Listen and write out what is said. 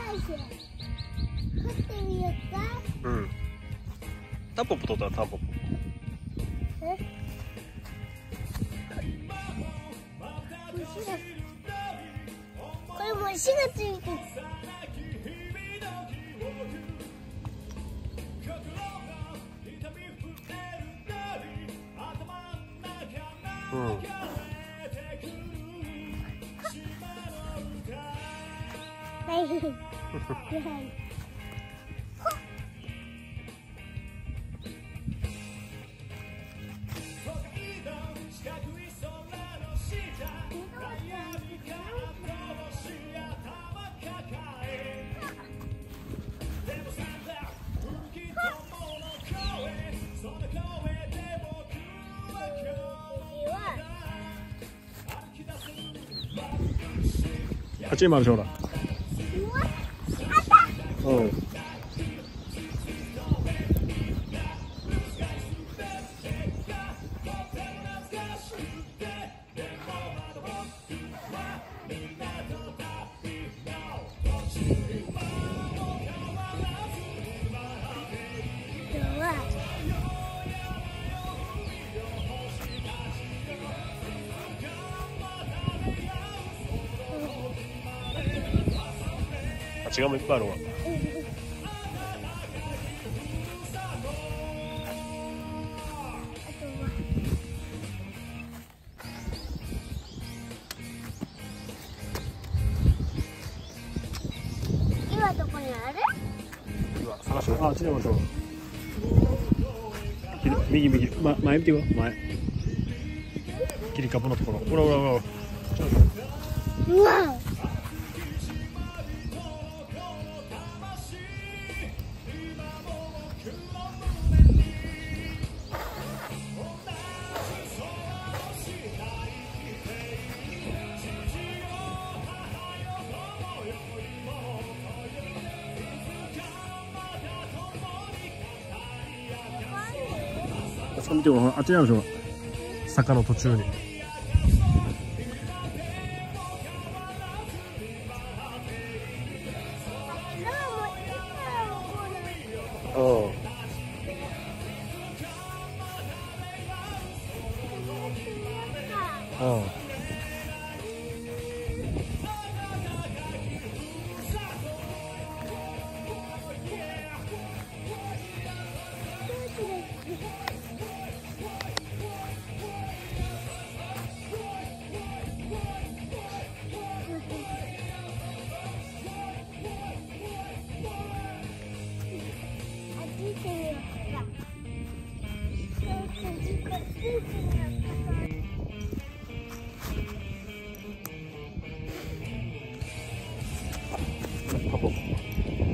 ってみようか。 うん。タンポポ取ったらタンポポ。 これも石がついてる。 うん。 はい。 あっちにもあるしほら。うん。あっち側もいっぱいあるわ。 今どこにある？ 今探してる。あっちにもあるしほら。右右、前見てよ、前。切り株のところ。ほらほらほら。 うわ。 あそこ見てよ、あっちにあるでしょ。坂の途中に。うん。うん。パポ。